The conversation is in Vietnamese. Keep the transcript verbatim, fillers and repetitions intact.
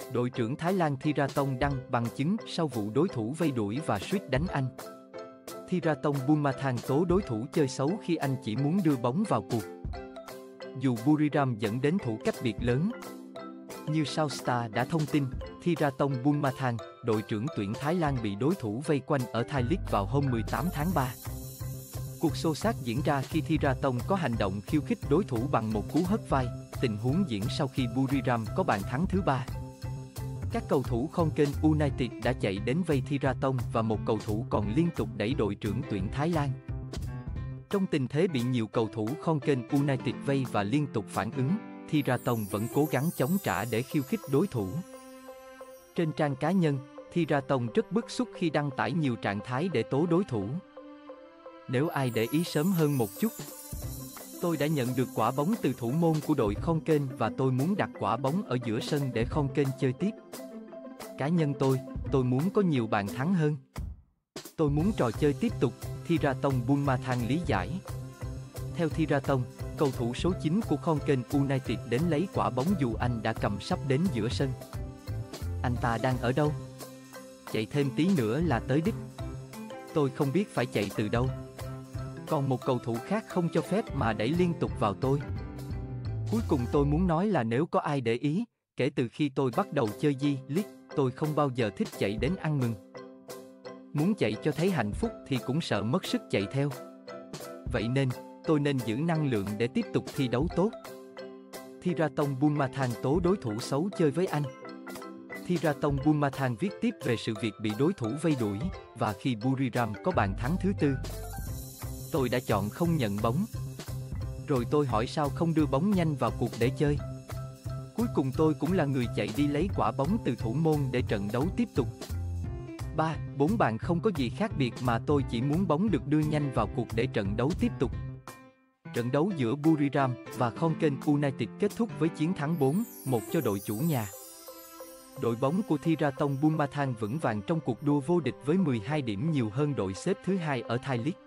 Đội trưởng Thái Lan Thiraton đăng bằng chứng sau vụ đối thủ vây đuổi và suýt đánh anh. Thiraton Bumathan tố đối thủ chơi xấu khi anh chỉ muốn đưa bóng vào cuộc. Dù Buriram dẫn đến thủ cách biệt lớn. Như Southstar đã thông tin, Thiraton Bumathan, đội trưởng tuyển Thái Lan bị đối thủ vây quanh ở Thai League vào hôm mười tám tháng ba. Cuộc xô xát diễn ra khi Thiraton có hành động khiêu khích đối thủ bằng một cú hất vai, tình huống diễn sau khi Buriram có bàn thắng thứ ba. Các cầu thủ Khon United đã chạy đến vây Thiraton và một cầu thủ còn liên tục đẩy đội trưởng tuyển Thái Lan. Trong tình thế bị nhiều cầu thủ Khon United vây và liên tục phản ứng, Thiraton vẫn cố gắng chống trả để khiêu khích đối thủ. Trên trang cá nhân, Thiraton rất bức xúc khi đăng tải nhiều trạng thái để tố đối thủ. Nếu ai để ý sớm hơn một chút, tôi đã nhận được quả bóng từ thủ môn của đội Khon và tôi muốn đặt quả bóng ở giữa sân để Khon chơi tiếp. Cá nhân tôi, tôi muốn có nhiều bàn thắng hơn. Tôi muốn trò chơi tiếp tục, Thiraton Bumathan lý giải. Theo Thiraton, cầu thủ số chín của Khon United đến lấy quả bóng dù anh đã cầm sắp đến giữa sân. Anh ta đang ở đâu? Chạy thêm tí nữa là tới đích. Tôi không biết phải chạy từ đâu. Còn một cầu thủ khác không cho phép mà đẩy liên tục vào tôi. Cuối cùng tôi muốn nói là nếu có ai để ý, kể từ khi tôi bắt đầu chơi J-League, tôi không bao giờ thích chạy đến ăn mừng. Muốn chạy cho thấy hạnh phúc thì cũng sợ mất sức chạy theo. Vậy nên, tôi nên giữ năng lượng để tiếp tục thi đấu tốt. Thiraton Bumathan tố đối thủ xấu chơi với anh. Thiraton Bumathan viết tiếp về sự việc bị đối thủ vây đuổi, và khi Buriram có bàn thắng thứ tư, tôi đã chọn không nhận bóng. Rồi tôi hỏi sao không đưa bóng nhanh vào cuộc để chơi. Cuối cùng tôi cũng là người chạy đi lấy quả bóng từ thủ môn để trận đấu tiếp tục. Ba, bốn bàn không có gì khác biệt mà tôi chỉ muốn bóng được đưa nhanh vào cuộc để trận đấu tiếp tục. Trận đấu giữa Buriram và Khon United kết thúc với chiến thắng bốn một cho đội chủ nhà. Đội bóng của Thiraton Bumathan vững vàng trong cuộc đua vô địch với mười hai điểm nhiều hơn đội xếp thứ hai ở Thai League.